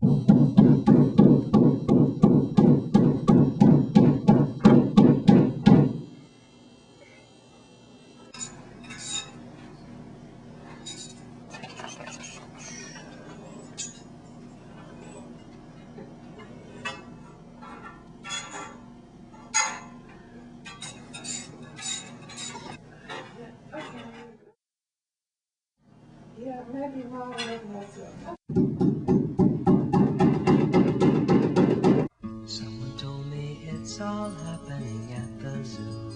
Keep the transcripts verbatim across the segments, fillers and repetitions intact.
Yeah, maybe mom has it. Someone told me it's all happening at the zoo.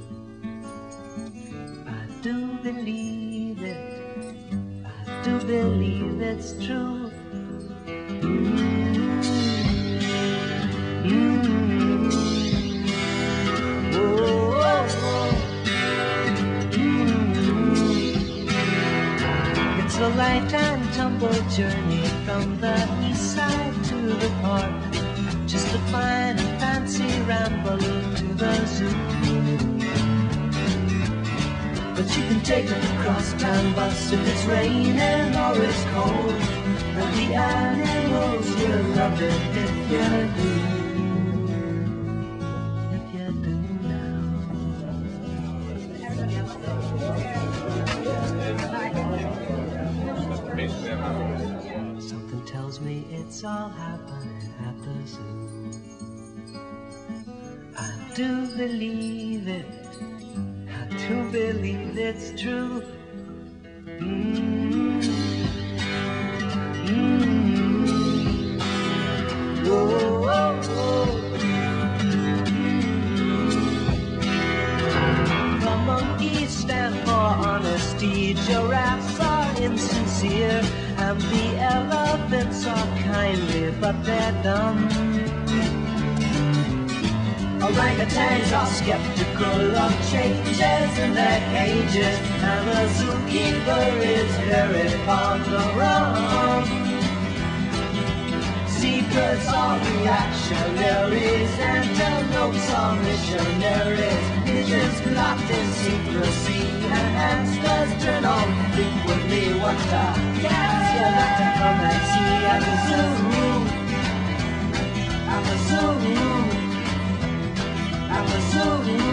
I do believe it. I do believe it's true. Mm-hmm. Mm-hmm. Oh, oh, oh. Mm-hmm. It's a lifetime tumble journey from the east side to the park, just a fine and fancy ramble to the zoo. But you can take the crosstown bus if it's raining or it's cold, and the animals will love it if you do. If you do now. Something tells me it's all happening at the zoo. I do believe it. I do believe it's true. Mm-hmm. Mm-hmm. Whoa, whoa, whoa. The monkeys stand for honesty, giraffes are insincere, and the elephants are kindly, but they're dumb. Orangutans are skeptical of changes in their cages, and the zookeeper is very fond of rum. Zebras are reactionaries, antelopes are missionaries. Pigeons locked in secrecy, and hamsters turn on frequently. What the cats you like to come and see at the zoo? At the zoo. I'm a zoo.